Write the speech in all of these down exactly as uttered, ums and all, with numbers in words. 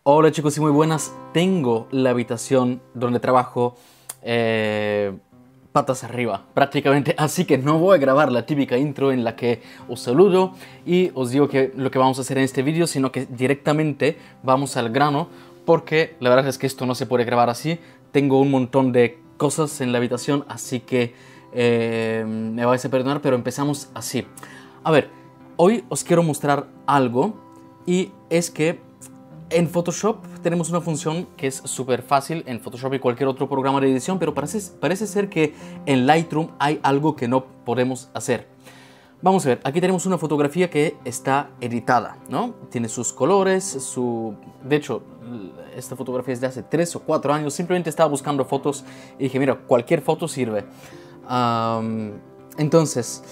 Hola chicos y muy buenas. Tengo la habitación donde trabajo eh, patas arriba, prácticamente. Así que no voy a grabar la típica intro en la que os saludo y os digo que lo que vamos a hacer en este vídeo, sino que directamente vamos al grano, porque la verdad es que esto no se puede grabar así. Tengo un montón de cosas en la habitación, así que eh, me vais a perdonar, pero empezamos así. A ver, hoy os quiero mostrar algo y es que en Photoshop tenemos una función que es súper fácil en Photoshop y cualquier otro programa de edición, pero parece, parece ser que en Lightroom hay algo que no podemos hacer. Vamos a ver, aquí tenemos una fotografía que está editada, ¿no? Tiene sus colores, su... De hecho, esta fotografía es de hace tres o cuatro años, simplemente estaba buscando fotos y dije, mira, cualquier foto sirve. Um, entonces,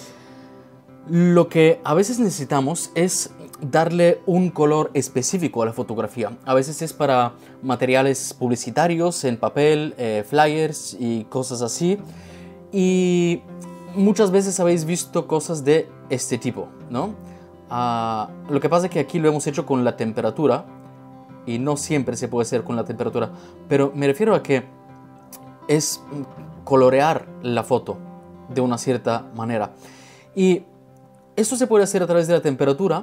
lo que a veces necesitamos es darle un color específico a la fotografía. A veces es para materiales publicitarios en papel, eh, flyers y cosas así. Y muchas veces habéis visto cosas de este tipo, ¿no? Uh, lo que pasa es que aquí lo hemos hecho con la temperatura y no siempre se puede hacer con la temperatura, pero me refiero a que es colorear la foto de una cierta manera. Y esto se puede hacer a través de la temperatura.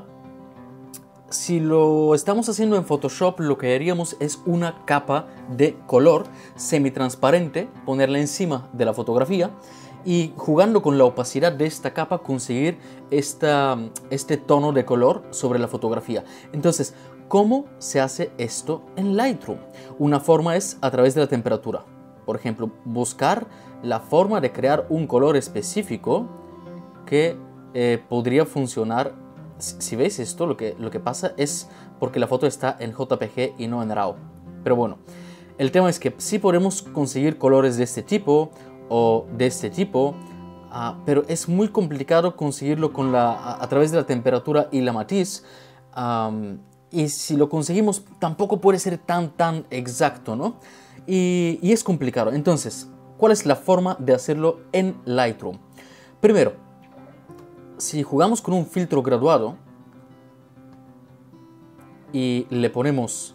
Si lo estamos haciendo en Photoshop, lo que haríamos es una capa de color semitransparente, ponerla encima de la fotografía y jugando con la opacidad de esta capa conseguir esta, este tono de color sobre la fotografía. Entonces, ¿cómo se hace esto en Lightroom? Una forma es a través de la temperatura. Por ejemplo, buscar la forma de crear un color específico que eh, podría funcionar. Si veis esto, lo que, lo que pasa es porque la foto está en J P G y no en RAW. Pero bueno, el tema es que sí podemos conseguir colores de este tipo o de este tipo, uh, pero es muy complicado conseguirlo con la, a, a través de la temperatura y la matiz. Um, y si lo conseguimos, tampoco puede ser tan, tan exacto, ¿no? Y, y es complicado. Entonces, ¿cuál es la forma de hacerlo en Lightroom? Primero, si jugamos con un filtro graduado y le ponemos,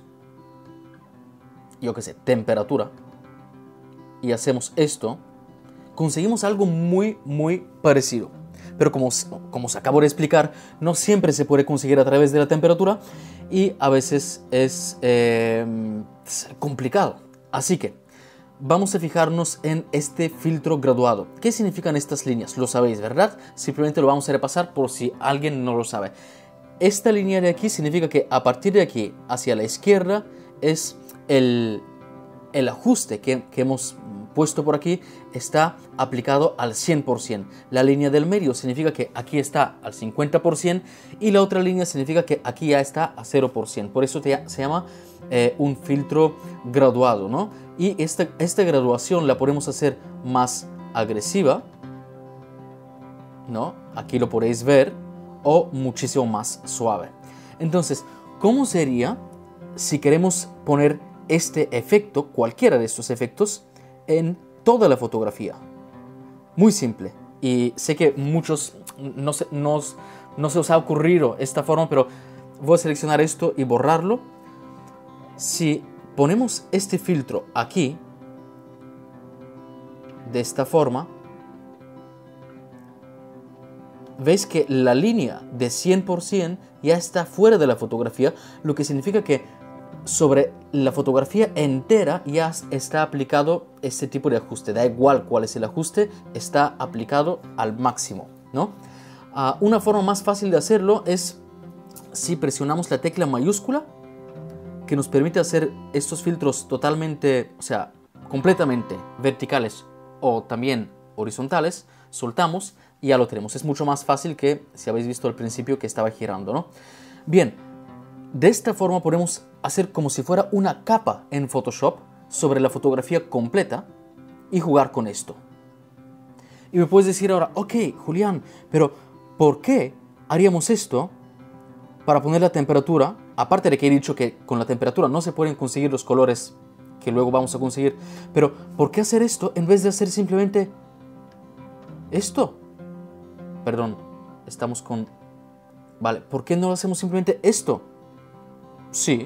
yo qué sé, temperatura y hacemos esto, conseguimos algo muy, muy parecido. Pero como, como os acabo de explicar, no siempre se puede conseguir a través de la temperatura y a veces es eh, complicado. Así que vamos a fijarnos en este filtro graduado. ¿Qué significan estas líneas? Lo sabéis, ¿verdad? Simplemente lo vamos a repasar por si alguien no lo sabe. Esta línea de aquí significa que a partir de aquí hacia la izquierda es el, el ajuste que, que hemos puesto por aquí, está aplicado al cien por ciento. La línea del medio significa que aquí está al cincuenta por ciento y la otra línea significa que aquí ya está a cero por ciento. Por eso te, se llama eh, un filtro graduado, ¿no? Y esta, esta graduación la podemos hacer más agresiva, ¿no? Aquí lo podéis ver, o muchísimo más suave. Entonces, ¿cómo sería si queremos poner este efecto, cualquiera de estos efectos, en toda la fotografía? Muy simple. Y sé que muchos no se, no, no se os ha ocurrido esta forma, pero voy a seleccionar esto y borrarlo. Si ponemos este filtro aquí, de esta forma, veis que la línea de cien por ciento ya está fuera de la fotografía, lo que significa que sobre la fotografía entera ya está aplicado este tipo de ajuste. Da igual cuál es el ajuste, está aplicado al máximo, ¿no? Uh, una forma más fácil de hacerlo es si presionamos la tecla mayúscula, que nos permite hacer estos filtros totalmente, o sea, completamente verticales o también horizontales. Soltamos y ya lo tenemos. Es mucho más fácil que si habéis visto al principio que estaba girando, ¿no? Bien, de esta forma podemos hacer como si fuera una capa en Photoshop sobre la fotografía completa y jugar con esto. Y me puedes decir ahora, ok, Julián, pero ¿por qué haríamos esto para poner la temperatura? Aparte de que he dicho que con la temperatura no se pueden conseguir los colores que luego vamos a conseguir, pero ¿por qué hacer esto en vez de hacer simplemente esto? Perdón, estamos con... Vale, ¿por qué no hacemos simplemente esto? Sí,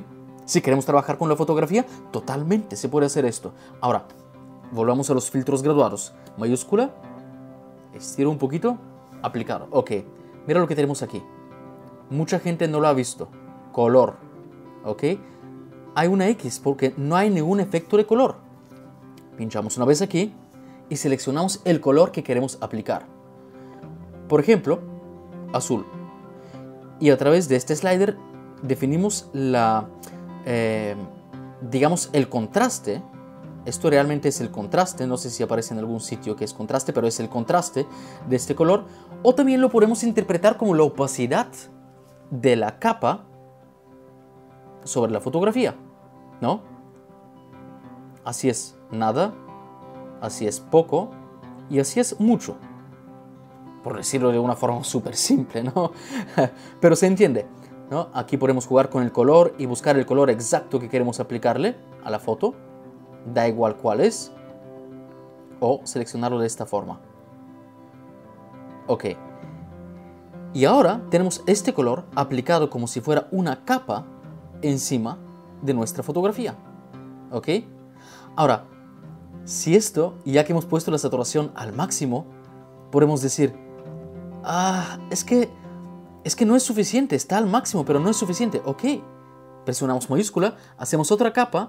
Si queremos trabajar con la fotografía, totalmente se puede hacer esto. Ahora, volvamos a los filtros graduados. Mayúscula, estiro un poquito, aplicar. Ok, mira lo que tenemos aquí. Mucha gente no lo ha visto. Color, ok. Hay una X porque no hay ningún efecto de color. Pinchamos una vez aquí y seleccionamos el color que queremos aplicar. Por ejemplo, azul. Y a través de este slider definimos la... Eh, digamos el contraste. Esto realmente es el contraste, no sé si aparece en algún sitio que es contraste, pero es el contraste de este color. O también lo podemos interpretar como la opacidad de la capa sobre la fotografía, ¿no? Así es nada, así es poco y así es mucho, por decirlo de una forma súper simple, ¿no? Pero se entiende, ¿no? Aquí podemos jugar con el color y buscar el color exacto que queremos aplicarle a la foto, da igual cuál es, o seleccionarlo de esta forma. Ok. Y ahora tenemos este color aplicado como si fuera una capa encima de nuestra fotografía. Ok. Ahora, si esto, ya que hemos puesto la saturación al máximo, podemos decir, ah, es que Es que no es suficiente, está al máximo, pero no es suficiente. Ok, presionamos mayúscula, hacemos otra capa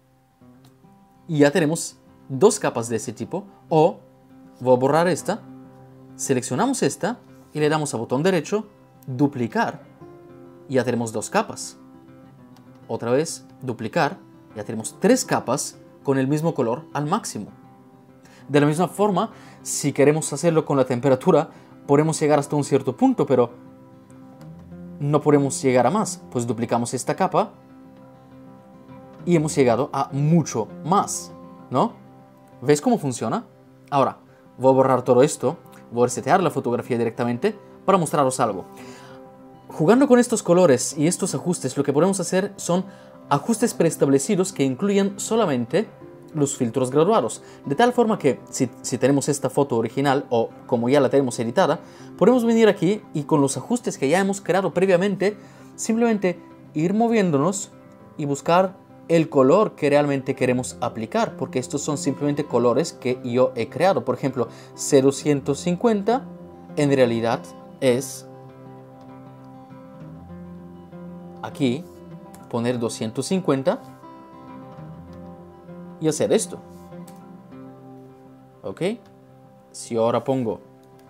y ya tenemos dos capas de ese tipo. O voy a borrar esta, seleccionamos esta y le damos a botón derecho, duplicar, y ya tenemos dos capas. Otra vez, duplicar, ya tenemos tres capas con el mismo color al máximo. De la misma forma, si queremos hacerlo con la temperatura, podemos llegar hasta un cierto punto, pero no podemos llegar a más, pues duplicamos esta capa y hemos llegado a mucho más, ¿no? ¿Ves cómo funciona? Ahora, voy a borrar todo esto, voy a resetear la fotografía directamente para mostraros algo. Jugando con estos colores y estos ajustes, lo que podemos hacer son ajustes preestablecidos que incluyen solamente los filtros graduados, de tal forma que si, si tenemos esta foto original o como ya la tenemos editada, podemos venir aquí y con los ajustes que ya hemos creado previamente, simplemente ir moviéndonos y buscar el color que realmente queremos aplicar, porque estos son simplemente colores que yo he creado. Por ejemplo, cero ciento cincuenta en realidad es aquí poner doscientos cincuenta y hacer esto. Ok, si ahora pongo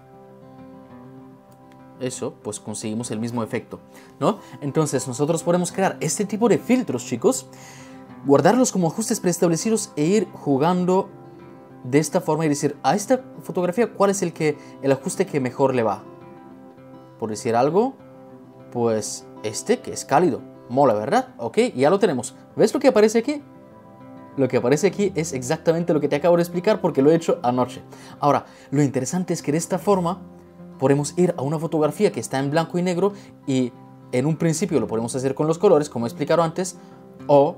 eso, pues conseguimos el mismo efecto, ¿no? Entonces nosotros podemos crear este tipo de filtros, chicos, guardarlos como ajustes preestablecidos e ir jugando de esta forma y decir a esta fotografía cuál es el, que, el ajuste que mejor le va. Por decir algo, pues este que es cálido, mola, ¿verdad? Ok, ya lo tenemos. ¿Ves lo que aparece aquí? Lo que aparece aquí es exactamente lo que te acabo de explicar porque lo he hecho anoche. Ahora, lo interesante es que de esta forma podemos ir a una fotografía que está en blanco y negro y en un principio lo podemos hacer con los colores, como he explicado antes, o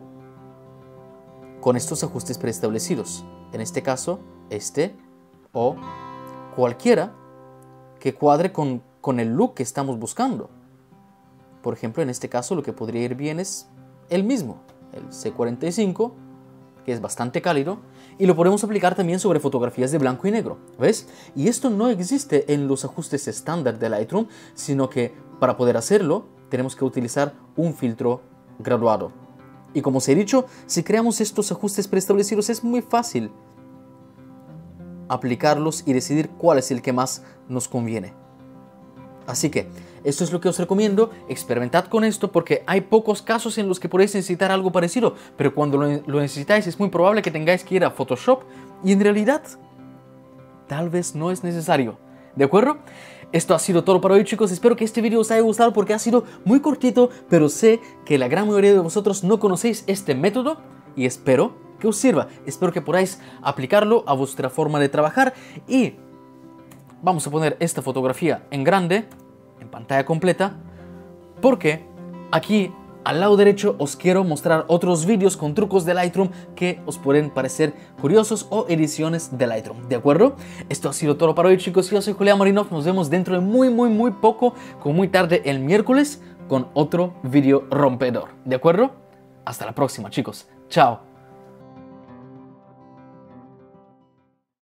con estos ajustes preestablecidos. En este caso, este o cualquiera que cuadre con, con el look que estamos buscando. Por ejemplo, en este caso lo que podría ir bien es el mismo, el C cuarenta y cinco, que es bastante cálido, y lo podemos aplicar también sobre fotografías de blanco y negro, ¿ves? Y esto no existe en los ajustes estándar de Lightroom, sino que para poder hacerlo tenemos que utilizar un filtro graduado. Y como os he dicho, si creamos estos ajustes preestablecidos es muy fácil aplicarlos y decidir cuál es el que más nos conviene. Así que esto es lo que os recomiendo, experimentad con esto porque hay pocos casos en los que podéis necesitar algo parecido, pero cuando lo, lo necesitáis es muy probable que tengáis que ir a Photoshop y en realidad tal vez no es necesario, ¿de acuerdo? Esto ha sido todo para hoy, chicos, espero que este vídeo os haya gustado porque ha sido muy cortito, pero sé que la gran mayoría de vosotros no conocéis este método y espero que os sirva, espero que podáis aplicarlo a vuestra forma de trabajar y vamos a poner esta fotografía en grande, en pantalla completa, porque aquí al lado derecho os quiero mostrar otros vídeos con trucos de Lightroom que os pueden parecer curiosos o ediciones de Lightroom, ¿de acuerdo? Esto ha sido todo para hoy, chicos, yo soy Julián Marinov, nos vemos dentro de muy muy muy poco, con muy tarde el miércoles, con otro vídeo rompedor, ¿de acuerdo? hasta la próxima, chicos. Chao.